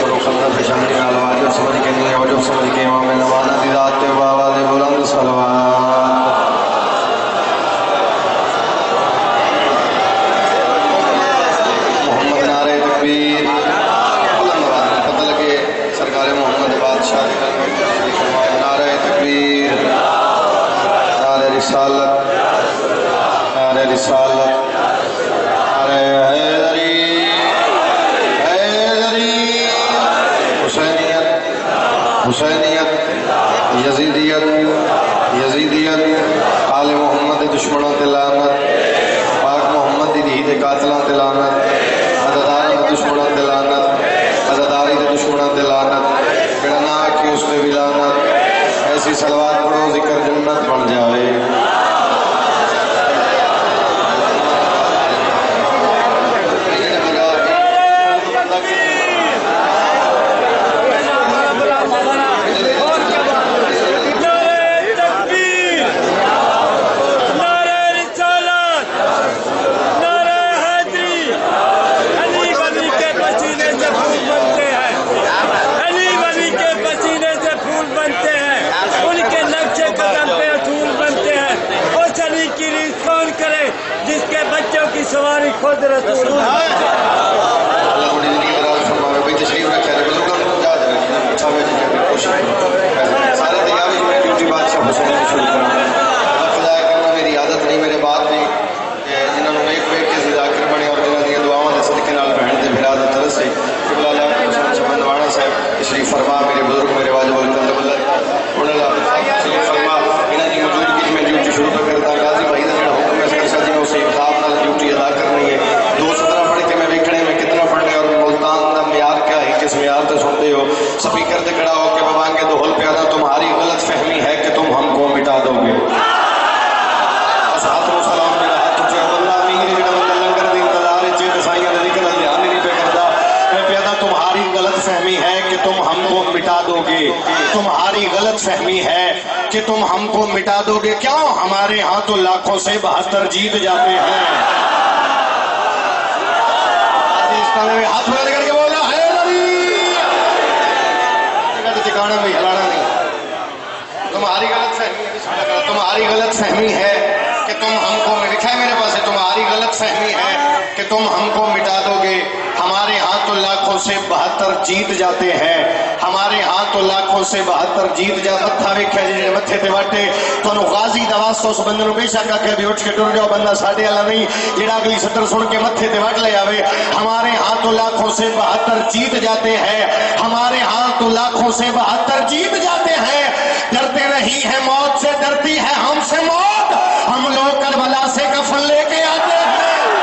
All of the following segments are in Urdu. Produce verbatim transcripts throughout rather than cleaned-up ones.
سرو خندہ فشانی نال واجب سمجھ کے نہیں واجب سمجھ کے امام نوانا دی ذات تے بابا دے بلند صلوات محمد نعرہ تکبیر بلند آواز میں پتہ لگے سرکار محمد بادشاہ نعرہ تکبیر نعرہ رسالت نعرہ رسالت نعرہ حیدری حسینیت یزیدیت یزیدیت آل محمد دشمنوں تے لعنت پاک محمد دی دھی دے قاتلاں تے لعنت عزاداری دے دشمنوں تے لعنت عزاداری دے دشمنوں تے لعنت کڑا نہ کہ اس تے بھی لعنت ایسی صلوات پڑھو ذکر جنت بن جاوے سواری خود رسول اللہ بڑی زندگی دراز فرماوے بھئی تشریف رکھے رہے بزرگوں نے جا دے رکھے ہیں اچھا ہوئے جنہیں اپنی کوشش سارے دیابی جو میں ڈیوٹی بادشاہ حسین نے شروع کرنا خدا کرنا میری عادت نہیں میرے بات نہیں جنہوں نے ایک ایک کے ذاکر بنے اور جنہوں نے دعاوں نے صدقے نال بہن دے بھرا دے طرح سے قبلہ اللہ حسین چمن وانا صاحب تشریف فرما میرے بزرگ میرے واجب القلب اللہ انہوں نے تشریف فرما انہوں کی موجودگی میں ڈیوٹی شروع کرتا غازی بھائی دا جڑا حکم ہے سرشا جی میں اسے انصاف نال ڈیوٹی ادا کرنی ہے دو سترہ پڑھ کے میں ویکھنے میں کتنا پڑھنے اور ملتان دا معیار کیا ہے کس معیار تے سنتے ہو سپیکر تے کھڑا ہو کے بابا کے دھول پیادا تمہاری غلط فہمی ہے کہ تم ہم کو مٹا دو گے ساتھ و سلام میرا ہاتھ اٹھے اللہ امیر جڑا بندہ لنگر دی انتظار چے دسائیاں دے ذکر دھیان نہیں پہ کردا میں پیادا تمہاری غلط فہمی ہے کہ تم ہم کو مٹا دو گے تمہاری غلط فہمی ہے کہ تم ہم کو مٹا دو گے کیوں ہمارے ہاں تو لاکھوں سے بہتر جیت جاتے ہیں ہاتھ بلند کر کے بولا ہے ٹھکانا نہیں ہلانا نہیں تمہاری غلط فہمی ہے تمہاری غلط فہمی ہے کہ تم ہم کو لکھا ہے میرے پاس تمہاری غلط فہمی ہے کہ تم ہم کو مٹا دو گے ہمارے ہاں تو لاکھوں سے بہتر جیت جاتے ہیں ہمارے ہاں تو لاکھوں سے بہتر جیت جا متھا ویکھیا جی متھے تے واٹے تانوں غازی دا واسطہ اس بندے نوں بے شک آکھیا بھی اٹھ کے ٹر جاؤ بندہ ساڈے والا نہیں جڑا اگلی سطر سن کے متھے تے واٹ لے آوے ہمارے ہاں تو لاکھوں سے بہتر جیت جاتے ہیں ہمارے ہاں تو لاکھوں سے بہتر جیت جاتے ہیں ڈرتے نہیں ہیں موت سے ڈرتی ہے ہم سے موت ہم لوگ کربلا سے کفن لے کے آتے ہیں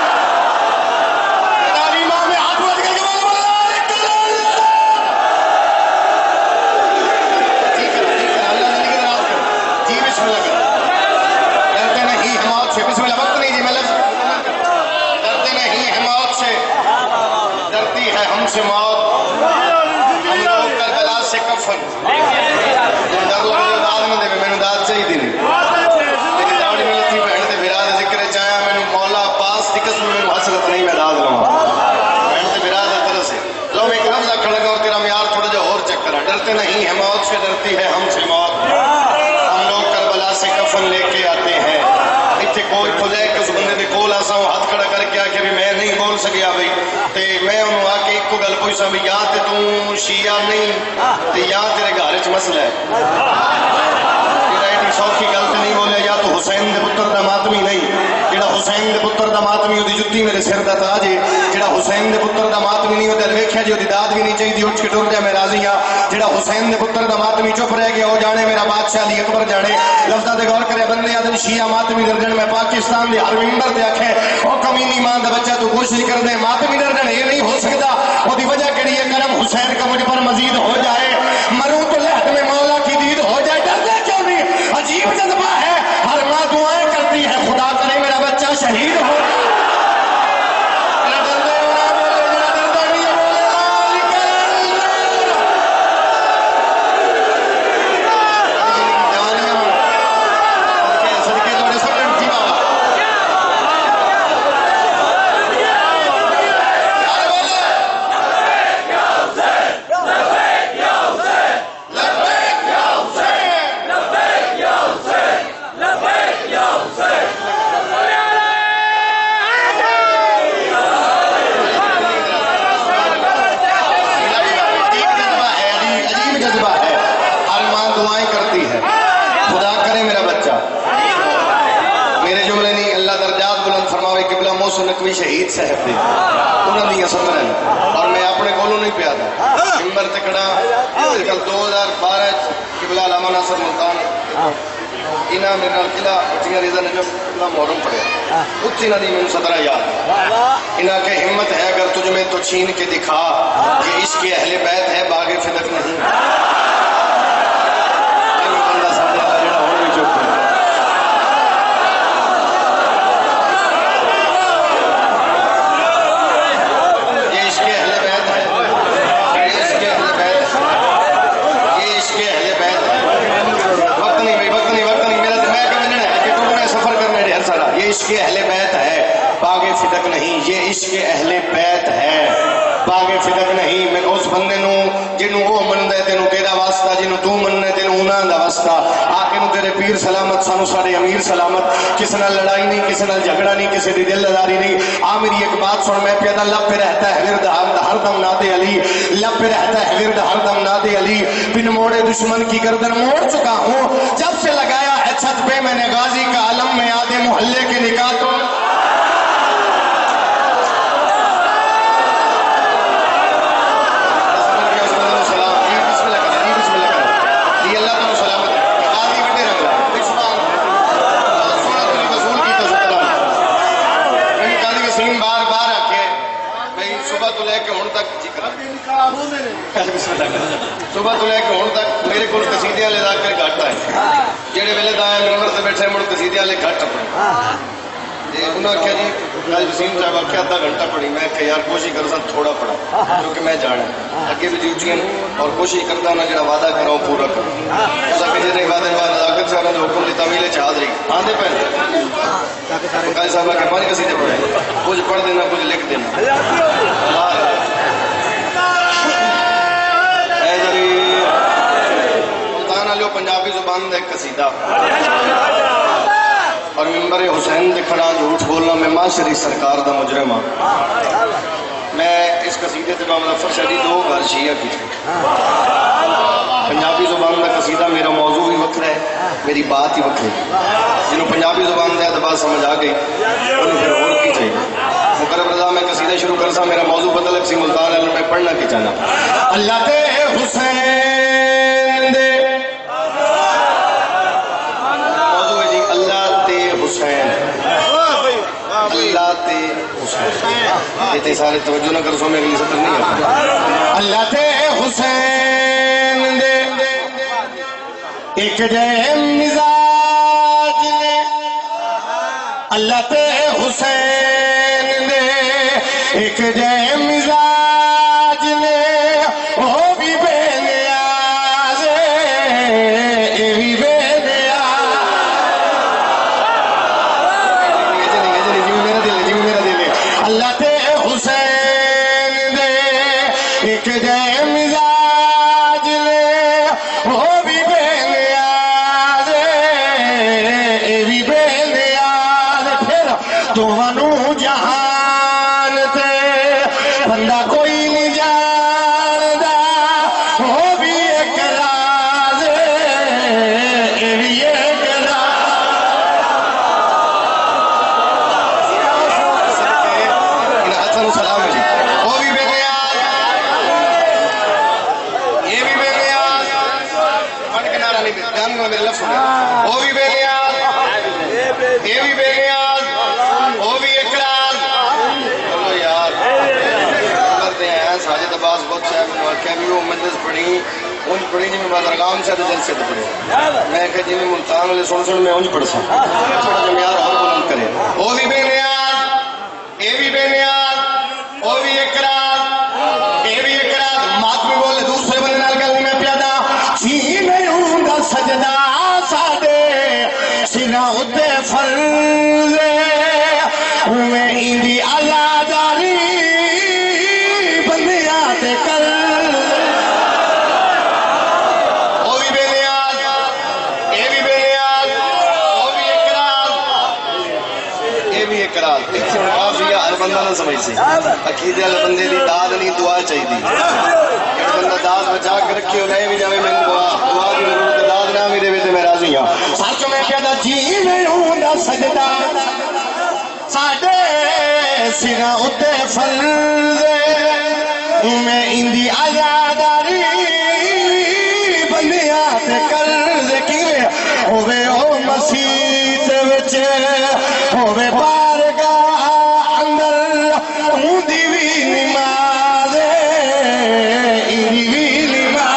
ہم سے موت ہم لوگ کربلا سے کفن در لگے داد میں دے میں داد چاہی دی لیکن داڑی میں لتی بہن دے بھرا دے ذکر چاہیا میں مولا پاس دی قسم میں حسرت نہیں میں داد لوں بہن دے بھرا دے طرح سے لو میں ایک لفظہ کھڑا گا اور تیرا میار تھوڑا جو اور چک کرا ڈرتے نہیں ہے موت سے ڈرتی ہے ہم سے موت ہم لوگ کربلا سے کفن لے کے آتے ہیں اتھے کوئی کھلے کہ اس بندے دے کول آسا ہوں ہاتھ کھڑا کر کے آکے بھی میں نہیں بول سکیا بھئی تے میں انہوں آکے ایک کو گل کوئی سا بھی یا تے تم شیعہ نہیں تے یا تیرے گھارچ مسئلہ ہے تیرا ایٹی سوکھی گلت نہیں بولے یا تو حسین دے پتر دا ماتمی نہیں جڑا حسین دے پتر دا ماتمی ہو دی جتی میرے سر دا تاج ہے جڑا حسین دے پتر دا ماتمی نہیں ہوتا دیکھیا جی دی داد بھی نہیں چاہی دی اٹھ کے ٹر جا میں راضی ہاں جڑا حسین دے پتر دا ماتمی چپ رہ گیا ہو جانے میرا بادشاہ علی اکبر جانے لفظہ دے غور کرے بندے آدن شیعہ ماتمی درجن میں پاکستان دے ہر ممبر دے آکھے او کمینی مان دا بچہ تو کوشش کر دے ماتمی درجن یہ نہیں ہو سکتا وہ دی وجہ کڑی ہے کرم حسین کا مجھ پر مزید ہو جائے مروں تو لہد میں مولا کی دید ہو جائے ڈرتے کیوں نہیں عجیب جذبہ ہے ہر ماں دعائیں کرتی ہے خدا کرے میرا بچہ شہید ہو صاحب دے انہوں نے سترہ اور میں اپنے کولوں نہیں پیا تھا ممبر تے کھڑا کل دو ہزار بارہ قبلہ علامہ ناصر ملتان انہاں میرے نال قلعہ اٹھیاں ریزہ نجف قلعہ محرم پڑھیا اتھی نہ دی میں سترہ یاد انہاں کہ ہمت ہے اگر تجھ میں تو چھین کے دکھا کہ عشق اہل بیت ہے باغ فدق نہیں بندہ سادے اللہ جڑا ہونے بھی چوک یہ عشق اہل بیت ہے یہ عشق اہل بیت ہے یہ عشق اہل بیت ہے وقت نہیں بھائی وقت نہیں وقت نہیں میرا میں کہ مننا ہے کہ تو میں سفر کرنا ہے ہر سارا یہ عشق اہل بیت ہے باغ فدق نہیں یہ عشق اہل بیت ہے باغ فدق نہیں میں اس بندے نو جنوں وہ مندا ہے تینوں تیرا واسطہ جنوں تو مننا ہے تینوں انہاں دا واسطہ آکے نو تیرے پیر سلامت سانو سارے امیر سلامت کسی نال لڑائی نہیں کسی نال جھگڑا نہیں کسی دی دل داری نہیں آ میری ایک بات سن میں پیدا لب پہ رہتا ہے ورد ہر دم ناد علی لب پہ رہتا ہے ورد ہر دم ناد علی بن موڑے دشمن کی گردن موڑ چکا ہوں جب سے لگایا ہے چھت پہ میں نے غازی کا علم میں آدھے محلے کے نکاح تو صبح تو لے کے ہوں تک میرے کو قصیدے والے لا کر گھٹ آئے جہے ویلے دا آئے ممبر سے بیٹھے مڑ قصیدے والے گھٹ پڑے انہوں نے کہا جی کل وسیم صاحب آ کے آدھا گھنٹہ پڑھی میں کہ یار کوشش کر سا تھوڑا پڑھا کیونکہ میں جانا اگے بھی ڈیوٹیاں اور کوشش کرتا ہوں جہاں وعدہ کرا ہوں پورا کروں اس کہ جی وعدے بعد نزاکت سے انہوں نے حکم لیتا میلے چاہ رہی آدھے پہلے قائد صاحب کے پانچ قصیدے پڑھے کچھ پڑھ دینا کچھ لکھ دینا پنجابی زبان دا ایک قصیدہ اور ممبر حسین دے کھڑا جھوٹ بولنا میں معاشری سرکار دا مجرم ہاں میں اس قصیدے تے امام ظفر شاہ دی دو بار شیعہ کی تھی پنجابی زبان دا قصیدہ میرا موضوع بھی وکھرا ہے میری بات ہی وکھری جنہوں پنجابی زبان دا اعتبار سمجھ آ گئی انہوں پھر اور کی چاہیے مقرب رضا میں قصیدہ شروع کر سا میرا موضوع پتہ لگ سی ملتان علم میں پڑھنا کی چاہنا اللہ تے حسین دے اللہ تے حسین یہ تے سارے توجہ نہ کر سو میں اگلی سطر نہیں ہے اللہ تے حسین دے ایک جے مزاج نے اللہ تے حسین دے ایک جے مزاج نے وہ بھی بے نیاز اے بھی بے اللہ تے حسین دے ایک جے مزاج نے وہ بھی بے نیاز اے بھی بے نیاز پھر دونوں جہان تے بندہ کوئی نہیں جاندا وہ بھی ایک راز اے بھی ایک سلام ہے جی وہ بھی بے نیاز یہ بھی بے نیاز پڑھ کے نعرہ نہیں دے جان میں میرے لفظ سنے وہ بھی بے نیاز یہ بھی بے نیاز وہ بھی اقرار چلو یار کرتے ہیں ساجد عباس بہت صاحب نے واقعہ بھی وہ مجلس پڑھی اونج پڑھی جی میں بادرگام سے جلسے سے پڑھی میں کہ جی میں ملتان والے سن سن میں اونج پڑھ سا تھوڑا جا معیار اور بلند کرے وہ بھی بے نیاز یہ بھی بے نیاز وہ بھی اقرار یہ بھی اقرار ماتمی بولے دوسرے بندے نال گل میں پیادا سینے ہوں دا سجدہ سادے سینہ اتے فرض میں ایندی اللہ داری بندیاں تے کر وہ بھی بے نیاز یہ بھی بے نیاز وہ بھی اقرار یہ بھی اقرار ایک سے کافی ہر بندہ نہ سمجھ سی عقیدے والے بندے دی داد نہیں دعا چاہیے جڑا بندہ داد بچا کے رکھے ہو لے بھی جاوے میں دعا دعا دی ضرورت داد نہ میرے وچ میں راضی ہاں سچ میں کہدا جی میں ہوں دا سجدہ ساڈے سنا اتے فرض میں اندی آزاداری بندیا تے قرض کیویں ہوے او مسیت وچ ہوے بارگاہ اندر ہوندی وی نماز ایندی وی نماز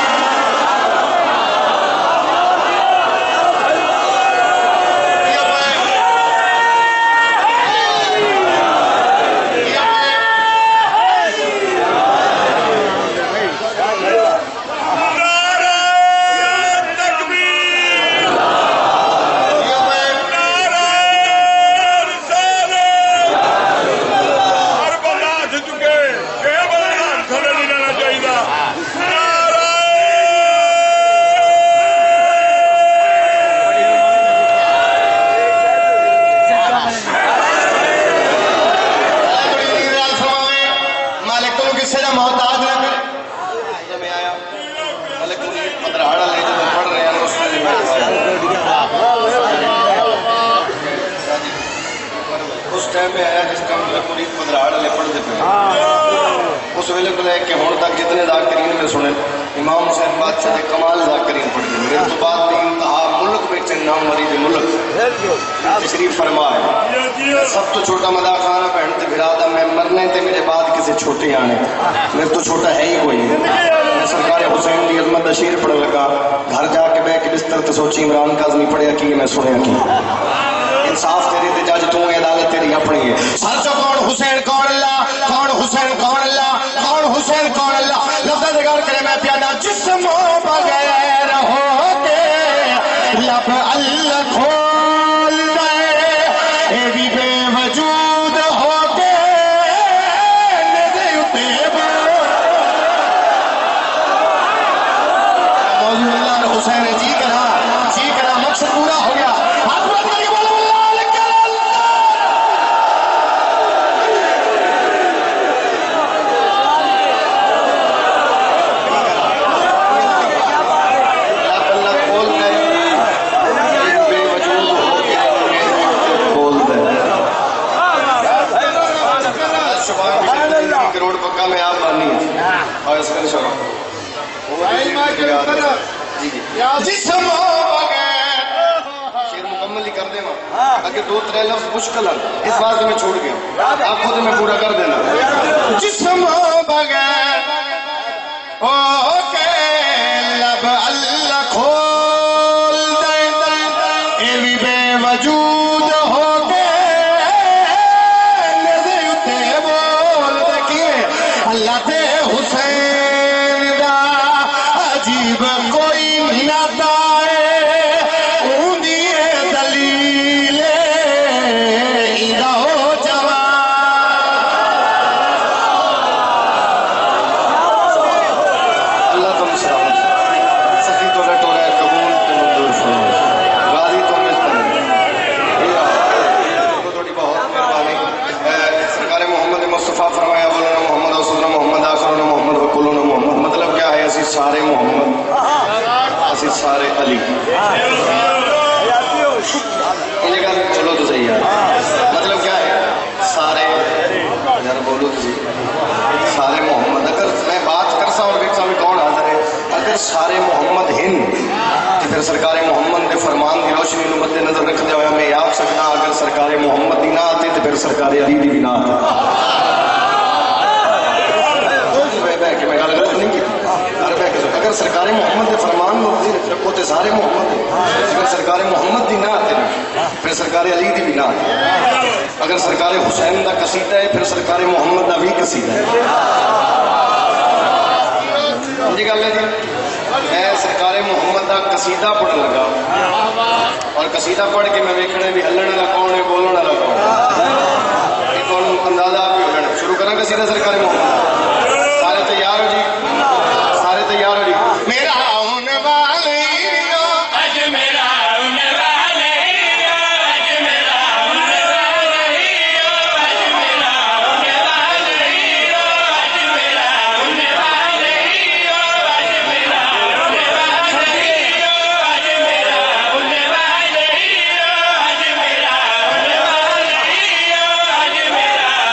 اس ویلے کو لے کے ہون تک جتنے ذاکرین میں سنے امام حسین بادشاہ دے کمال ذاکرین پڑھ گئے میرے تو بعد دی انتہا ملک میں نام مرید ملک تشریف فرما ہے سب تو چھوٹا مدا خانہ پہن تے بھرادا میں مرنے تے میرے بعد کسی چھوٹے آنے میرے تو چھوٹا ہے ہی کوئی میں سرکار حسین دی عظمت دا شعر پڑھ لگا گھر جا کے بے کے بستر تے سوچی عمران کاظمی پڑھیا کی میں سنیا کی انصاف تیری تے جج تو عدالت تیری اپنی ہے سر چو کون حسین کون اللہ کون حسین کون اللہ کون حسین کون اللہ لفظ دگار کرے میں پیادا جسم بغیر ہو کے لب اللہ کھول دے اے بھی بے وجود ہو کے ندے اتیب موضوع اللہ حسین جی کرا جی کرا مقصد پورا ہو گیا ہاتھ بات کر کے بولو جسم بغیر شیر مکمل ہی کر دے ماں اگر دو ترے لفظ مشکل ہے اس بات میں چھوڑ گیا آپ خود میں پورا کر دینا جسم بغیر او کے لب اللہ کھول دے اے بھی بے وجود ہو کے ندے اتے بول دے کیے اللہ تے حسین دا عجیب کوئی ناتا ہے اون دیئے دلیل ایدہ ہو جوان اللہ تم سلام سخی تو رٹو رہے قبول کے منظور فرمائے راضی تو مجھ پر تو توڑی بہت مہربانی سرکار محمد مصطفیٰ فرمایا بولنا محمد رسولنا محمد آخرنا محمد وکلنا محمد مطلب کیا ہے اسی سارے محمد اسی سارے علی یہ گل چلو تو صحیح ہے مطلب کیا ہے سارے یار بولو تو صحیح سارے محمد اگر میں بات کرسا اور دیکھسا بھی کون حاضر ہے اگر سارے محمد ہند تو پھر سرکار محمد نے فرمان کی روشنی کو مد نظر رکھتے ہوئے میں یاد سکتا اگر سرکار محمد ہی نہ آتے تو پھر سرکار علی بھی نہ آتے اگر سرکار محمد کے فرمان میں رکھو تو سارے محمد اگر سرکار محمد دی نہ آتے پھر سرکار علی دی بھی نہ آتے اگر سرکار حسین دا قصیدہ ہے پھر سرکار محمد دا بھی قصیدہ ہے جی گل ہے جی میں سرکار محمد دا قصیدہ پڑھ لگا اور قصیدہ پڑھ کے میں ویکھنے بھی ہلن والا کون ہے بولن والا کون ہے یہ کون اندازہ آپ ہی ہو جانا شروع کرنا قصیدہ سرکار محمد سارے تیار ہو جی سارے تیار ہو جی میرا ہونے والے اج میرا ہونے والے اج میرا ہونے والے اج میرا ہونے والے اج میرا ہونے والے اج میرا ہونے والے اج میرا ہونے والے اج میرا ہونے والے اج میرا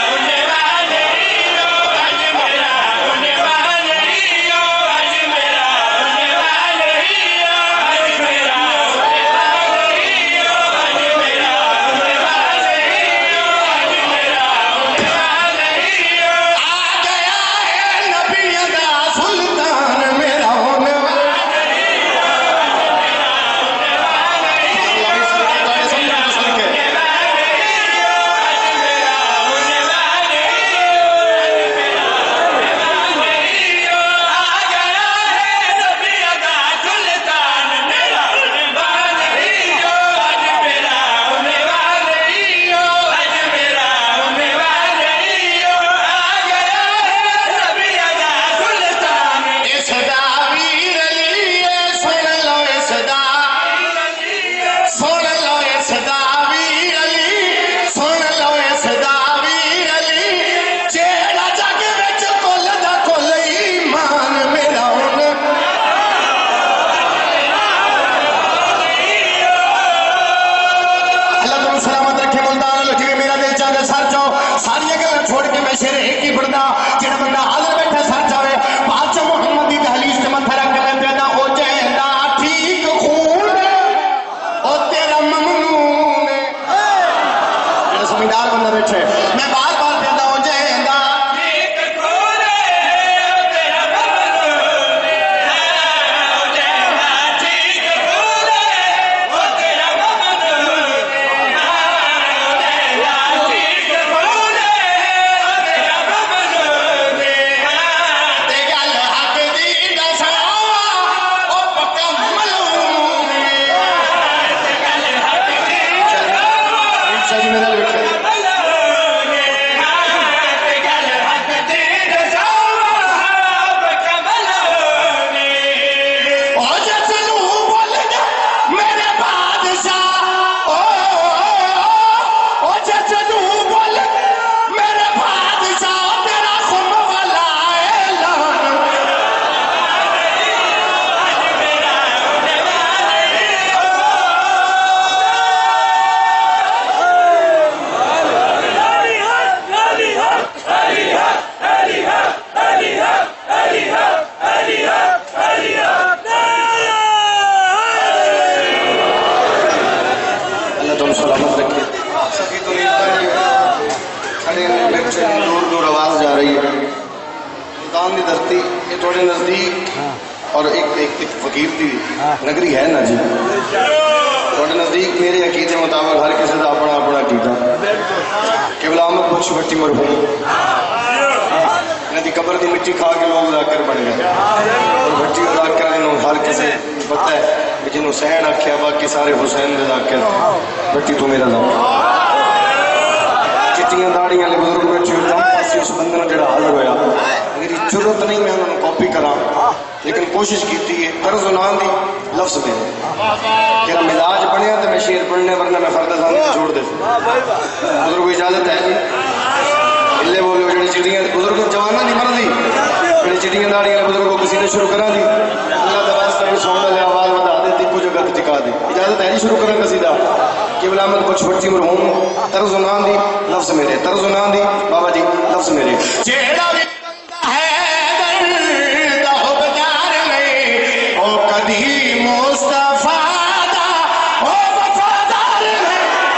نزدیک اور ایک ایک فقیر دی نگری ہے نا جی تھوڑے نزدیک میرے عقیدے مطابق ہر کسی کا اپنا اپنا عقیدہ قبلہ احمد بخش بھٹی مرحوم انہوں دی قبر دی مٹی کھا کے لوگ ذاکر بن گئے بھٹی اور ذاکر انہوں ہر کسی پتہ ہے کہ جنہوں حسین آکھیا باقی سارے حسین دے ذاکر بھٹی تو میرا ذاکر چٹیاں داڑیاں لے بزرگ بیٹھی ہوتا ہوں اس بندے نے جڑا حاضر ہویا میری ضرورت نہیں میں انہوں کاپی کرا لیکن کوشش کیتی ہے طرز و نام دی لفظ میں کہ مزاج بنیا تو میں شیر پڑھنے ورنہ میں فرد ثانی چھوڑ دے بزرگ کو اجازت ہے جی اللہ بولو جڑی چٹیاں بزرگ جوانا نہیں مرضی جڑی چٹیاں داڑیاں بزرگ کو کسی نے شروع کرا دی اللہ دراز کا بھی سونا لے آواز بتا دے تی کچھ گت ٹکا دی اجازت ہے جی شروع کرنے قصیدہ قبلہ احمد بخش بھٹی مرحوم طرز و نام دی لفظ میرے طرز و نام دی بابا جی لفظ میرے چہرہ بھی بندہ ہے درد ہو بجار میں او کدھی مصطفیٰ دا او وفادار میں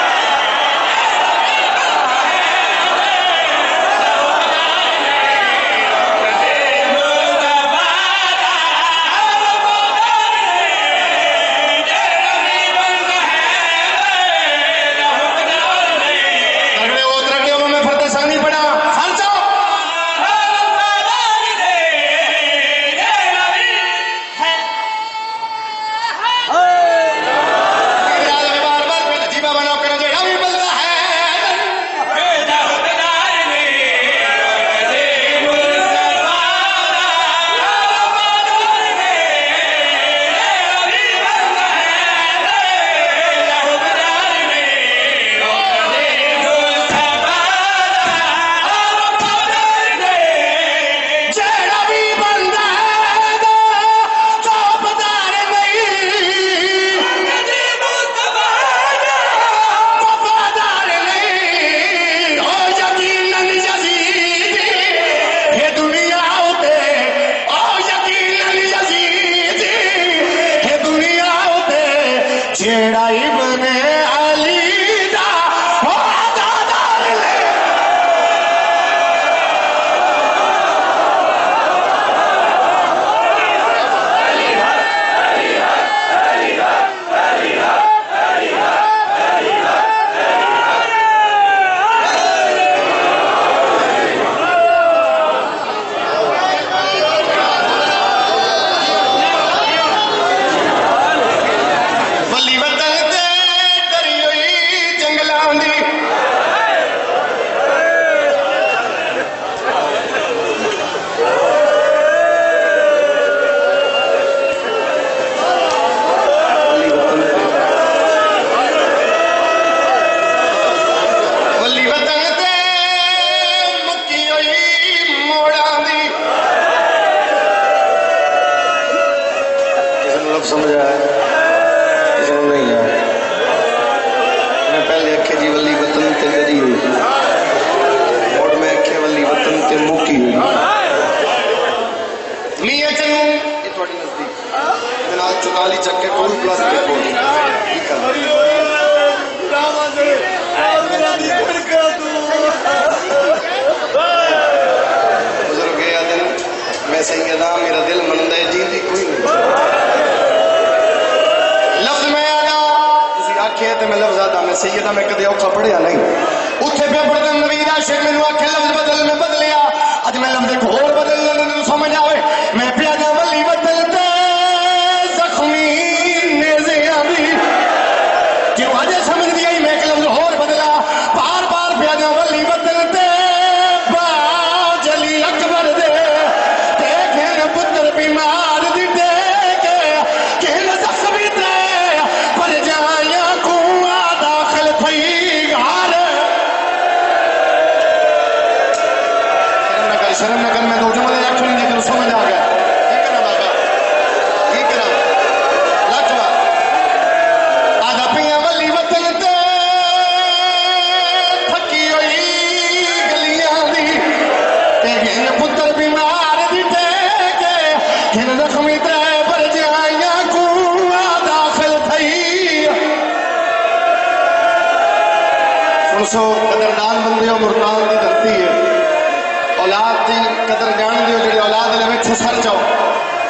سیدہ میں کدے اوکھا پڑھیا نہیں اتھے پہ پڑھتا نبی دا شیخ میں نو آکھے لفظ بدل میں بدلیا اج میں لفظ گھور بدل لنے سمجھ آوے میں پیا جا ولی بدلتے زخمی نیزے آدھی کیوں آجے سمجھ دیا ہی میں ایک لفظ اور بدلا بار بار پیا جا ولی بدلتے با جلی اکبر دے دیکھیں پتر بیمار دی دیکھے کہن زخمی دے پر جایا کنواں داخل تھئی گھار شرم نگر میں دو جملے رکھوں گے کہ سمجھ آ گیا یہ کرنا بابا یہ کرنا لکھوا آدھا پیاں ولی وطن تے تھکی ہوئی گلیاں دی تے گھن پتر بیمار دی تے گھن زخمی تے پر جائیاں کنواں داخل تھئی سن سو قدردان بندے اور مرتان دی دھرتی ہے اولاد دی قدر جان دیو جڑی اولاد دے وچ سر جاؤ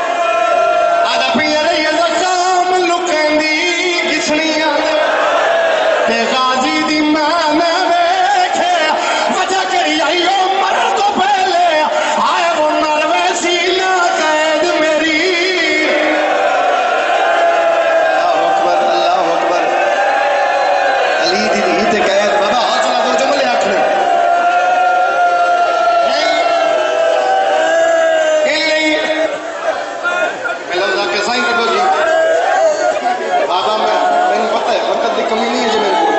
کے سائیں کٹو جی بابا میں میں پتہ ہے وقت کی کمی نہیں ہے جی میرے کو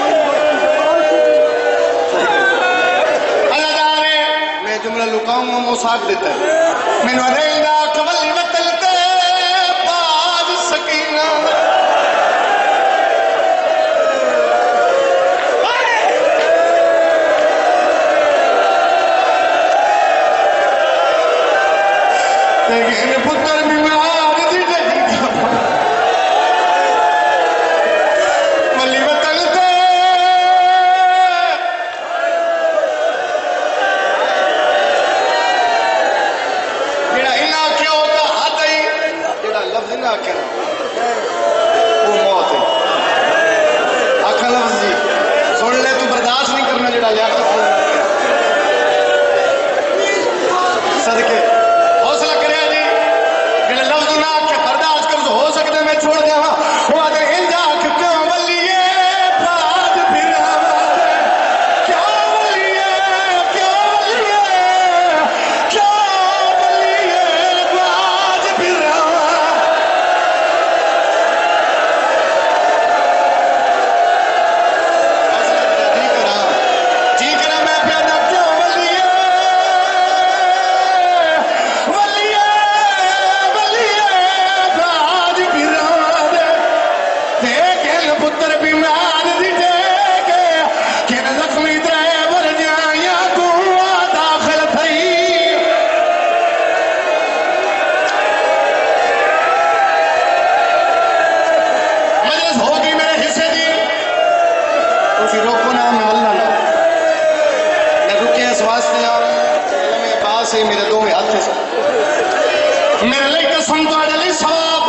اللہ دارے میں جملہ لکاؤں گا موساق دیتا ہے میں نے رینا قبل وطلتے باز سکینہ لیکن پتر بیمار دی جگی ملی وطن تے جڑا انہاں کیوں ہوتا حد ہی جڑا لفظ انہاں کہنا وہ موت ہے آکھا لفظ جی سن لے تو برداشت نہیں کرنا جڑا لیاقت صدقے حوصلہ کرے جی جڑے لفظ نہ کہ برداشت کر ہو سکتے میں چھوڑ جاواں وہ آدھے انجا کہ کیوں ولیے باد پھر کیا ولیے کیا ولیے کیا ولیے باد پھر جی کرا جی کرا میں پیادا کیوں ولیے ولیے ولیے باد پھر دیکھیں پتر بیمار دی دیکھے کہ زخمی ڈرائیور جائیا کو داخل تھئی مجلس ہوگی میرے حصے دی اسی روکو نا میں اللہ نہ میں رکے اس واسطے اور میں پاس ہی میرے دو میں ہاتھ سے میرے لئے قسم تو علی ثواب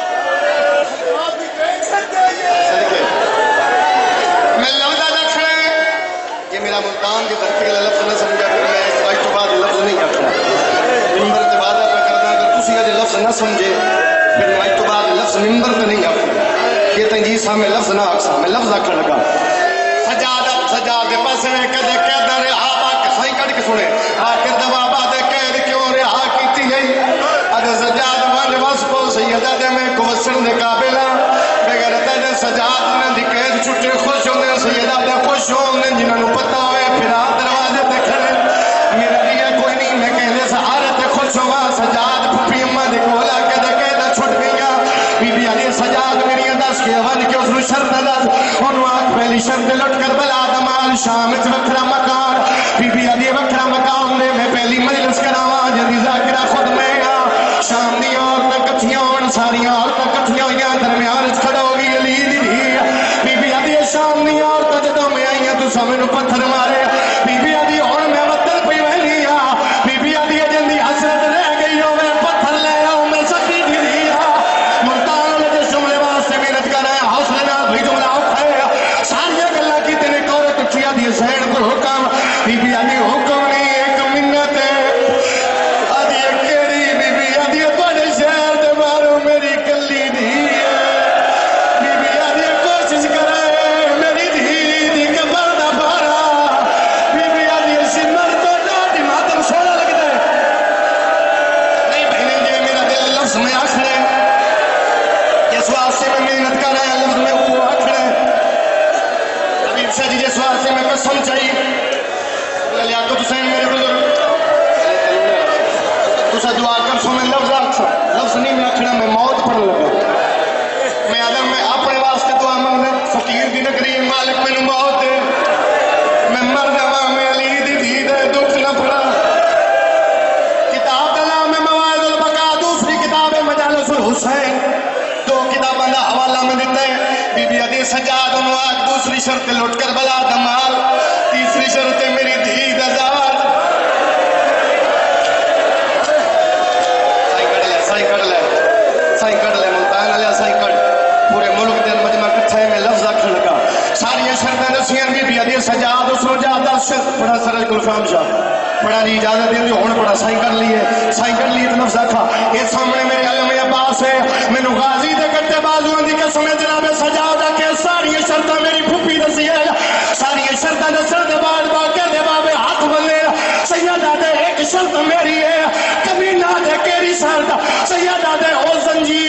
صدقے میں لفظہ رکھنا یہ میرا ملتان کی دھرتی کا لفظ نہ سمجھا کر میں اس بات تو بعد لفظ نہیں رکھنا ممبر تے وعدہ پہ کرنا اگر کسی کا لفظ نہ سمجھے پھر میں تو بعد لفظ ممبر تے نہیں رکھنا یہ تنجیز سا میں لفظ نہ آکسا میں لفظ رکھنے لگا سجادہ سجادے پاس میں کدے کہتا رہا باک سائیں کڑ کے سنے آخر دبا بادے قید کیوں رہا کیتی گئی ادھے سجاد والے واس کو سیدہ دے میں کو وسن دے قابلہ بغیر تے سجاد نے دی قید چھٹے خوش ہونے سیدہ دے خوش ہونے جنہوں نے پتہ ہوئے پھر دروازے تے کھڑے میرا لیے کوئی نہیں میں کہنے سہارے تے خوش ہوا سجاد پھپی اماں دے کولا کے دے قید چھٹ گیا بی بی علی سجاد میری دس کے ون کے اس نے شرط دس انہوں آنکھ پہلی شرط لٹ کر بلا دمال شام اچ وکھرا مکان بی بی علی وکھرا مکان دے میں پہلی مجلس کراواں جدی ذاکرہ خود میں آ شام دی عورتاں کٹھیاں ہون ساریاں عورتاں کٹھیاں ہوئیاں درمیان وچ کھڑا ہو گئی علی دی دھی بی بی علی شام دی عورتاں جدوں میں آئیاں تو سب نوں پتھر مارے بی بی علی ہن میں وطن پئی ویلی آ بی بی علی جندی حسرت رہ گئی ہوے پتھر لے آؤ میں سکی دی دھی آ ملتان والے جس جملے واسطے محنت کر رہے ہیں حوصلے نال بھی جملہ اوکھا ہے ساری گلاں کیتے نے عورت اٹھیا دی سین کو حکم بی بی علی حکم نہیں ایک منت ہے آدھی کیڑی بی بی علی تواڈے شہر دے مارو میری کلی دی بی بی علی کوشش کرے میری دھی دی قبر دا بارا بی بی علی سمر تو ڈاڈی ماتم سونا لگدا ہے نہیں بہنیں جی میرا دل لفظ میں آکھڑے اس واسطے میں محنت کر رہا ہے لفظ میں وہ آکھڑے حبیب شاہ جی جس واسطے میں قسم چاہیے لیاقت حسین میرے بزرگ تسا دعا کر سو میں لفظ آکھا لفظ نہیں میں آکھنا میں موت پڑھ لگا میں آدم میں اپنے واسطے دعا مانگنا فقیر دی نگری مالک میں موت دے میں مر جاواں میں علی دی دھی دے دکھ نہ پڑا کتاب کا نام ہے مواعظ البقاء دوسری کتاب ہے مجالس الحسین دو کتاباں دا حوالہ میں دیتا ہے بی بی علی سجاد انواق دوسری شرط لٹ کر بلا دمال تیسری شرط ہے میری دھی دزاد سائیں کڑ لے سائیں کڑ لے سائیں کڑ لے ملتان علیہ سائیں کڑ پورے ملک دن مجمع کٹھا ہے میں لفظ آکھن لگا ساری شرطیں دسیاں بی بی علی سجاد اس رو جا دس شرط بڑا سرج گلفام شاہ بڑا جی اجازت دیں دی ہون بڑا سائیں کر لیے سائیں کر لیے تو لفظ آکھا یہ سامنے میرے علم عباس ہے میں نو غازی دے کٹے بازوں دی قسم ہے جناب سجاد کے ساری شرطیں میری پھوپھی دسی ہے ساری شرطیں دسن دے بعد باقی دے بابے ہاتھ بندے سیدہ دے ایک شرط میری ہے کبھی نہ دے کیری شرط سیدہ دے او زنجیر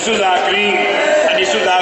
حدیث الذاکرین حدیث الذاکرین